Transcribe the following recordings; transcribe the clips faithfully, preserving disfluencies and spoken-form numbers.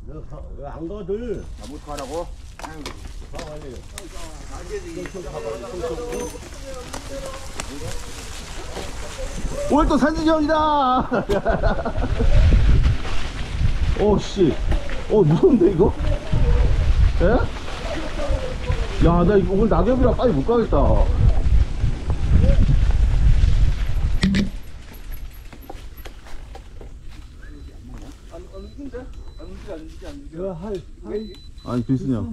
안 가들. 못 가라고? 아유. 오늘 또 산지경이다. 오씨, 어 무서운데 이거? 예? 야, 나 이거 오늘 낙엽이라 빨리 못 가겠다. 안 움직인데? 안 움직여, 안 움직여, 안 움직여. 야, 할, 할. 아니 비스냐?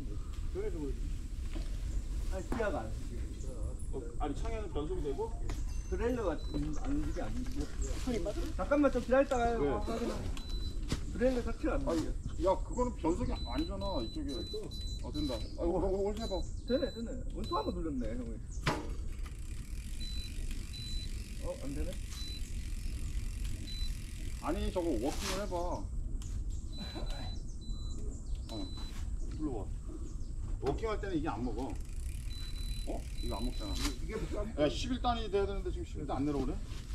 아, 기아가 안 움직여. 어, 아니 창에는 변속이 되고 트레일러가 안 움직여, 안 움직여. 손이 빠져. 잠깐만 좀 기다렸다가요. 왜? 아, 트레일러 자체가 안 움직여. 야 그거는 변속이 아니잖아 이쪽에. 어 된다. 아 이거 올 해봐. 되네, 되네. 원투 한번 눌렸네, 형이. 어, 안 되네? 아니 저거 워킹을 해봐. 어 불러봐. 워킹할 때는 이게 안 먹어. 어? 이거 안 먹잖아. 이게 무슨 야 십일 단이 돼야 되는데 지금 십일 단 안 내려오네.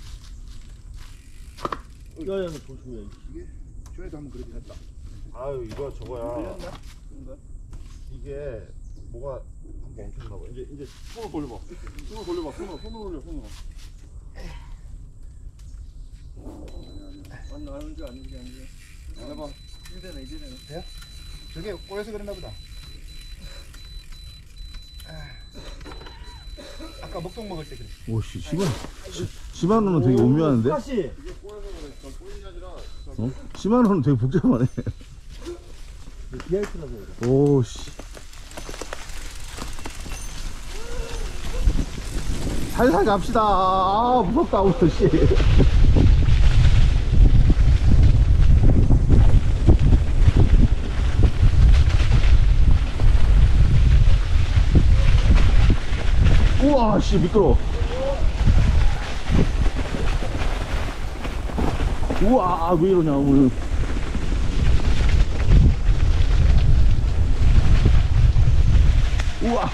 야야, 조심해. 이게 전에도 한번 그렇게 했다. 아유 이거 저거야. 밀렸나? 뭔가? 이게 뭐가 한번 멈췄나 봐. 이제 이제 손을 돌려봐. 손을 돌려봐. 손으로 손으로 올려 손으로. 안 나오는지 안 움직여, 안 움직여. 안 해봐. 이제 되네, 이제 되네. 돼요? 저게 꼬여서 그랬나 보다. 아까 먹동 먹을 때 그래. 오씨, 시바, 시바노는 되게 오묘한데? 다시. 이게 꼬여서 그래. 저 꼬인 게 아니라. 어? 시바노는 되게 복잡하네. 비아이피라서 그래. 오씨. 살살 갑시다. 아, 무섭다, 오늘 씨. 우와, 씨, 미끄러워. 우와, 왜 이러냐, 오늘. 우와.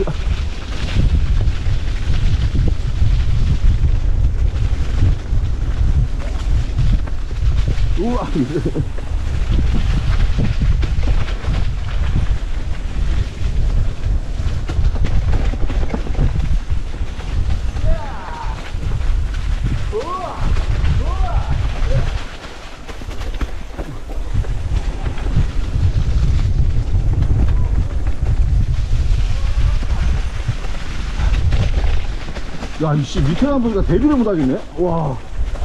우와. 야, 이씨, 밑에 안 보니까 데뷔를 못하겠네? 와.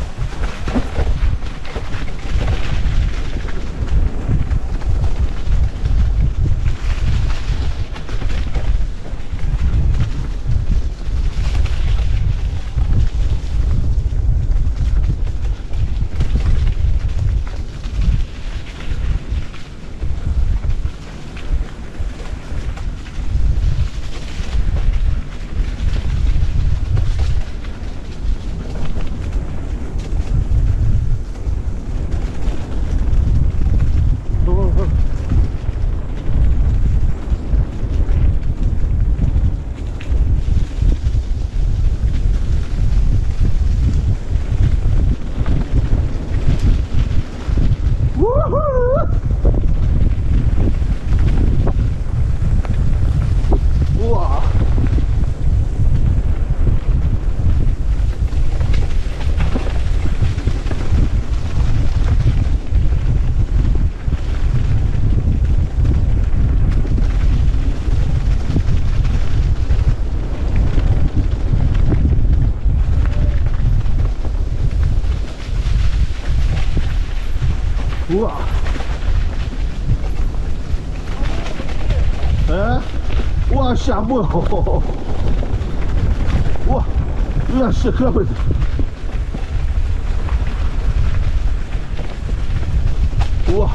우와. 우와. 에? 우와, 씨, 안 보여. 우와. 우와, 씨, 큰일 날 뻔했어. 우와.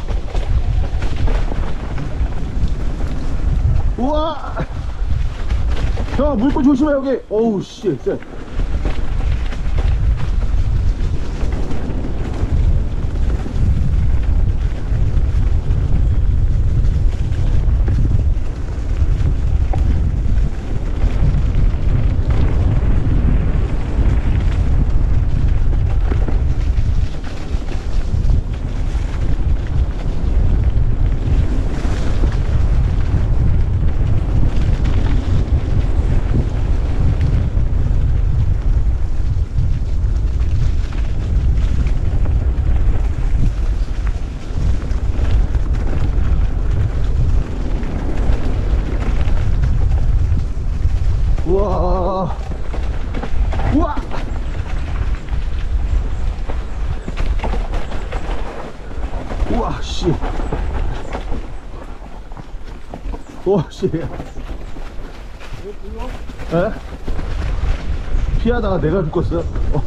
우와. 형, 물고 조심해, 여기. 어우, 씨, 쎄. 오씨. 에? 피하다가 내가 죽었어. 어.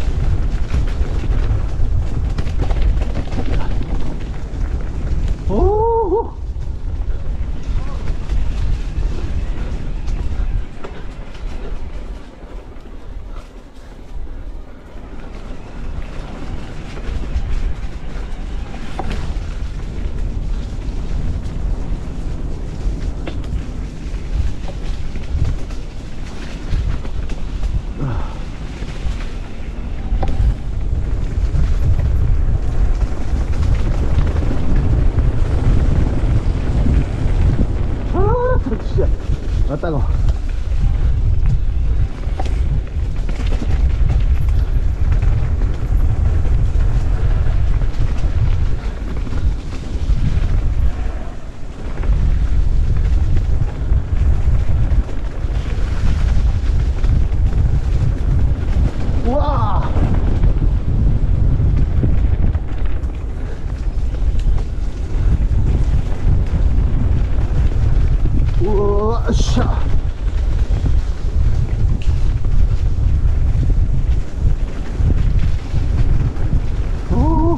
오. 아, 따가워. 우와! 우와, 샤! 오!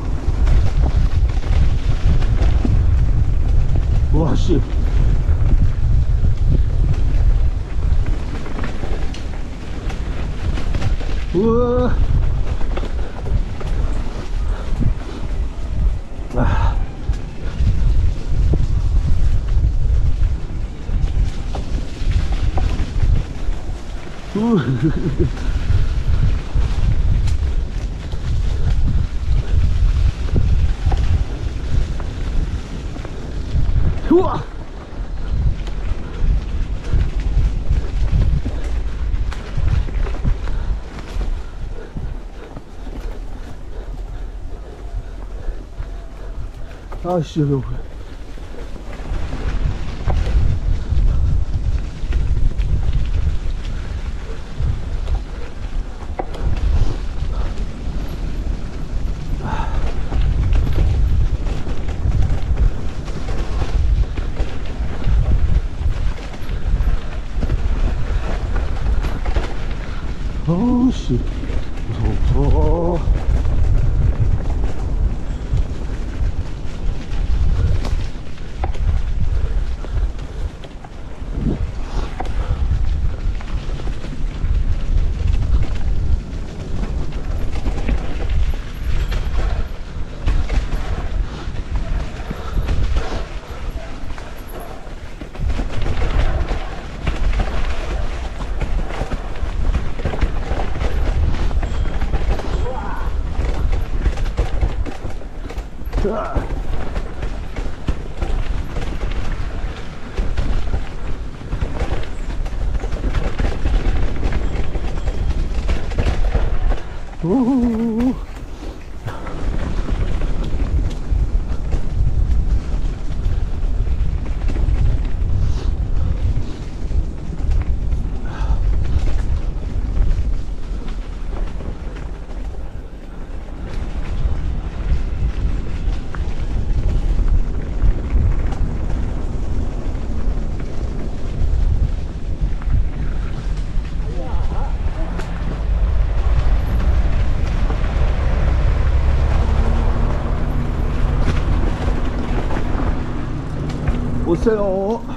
우와, 씨! 우와! 아. 우. 우와. 아씨, 여기 오래. 어우씨, 무서워, 무서워. 우후후. 오세요.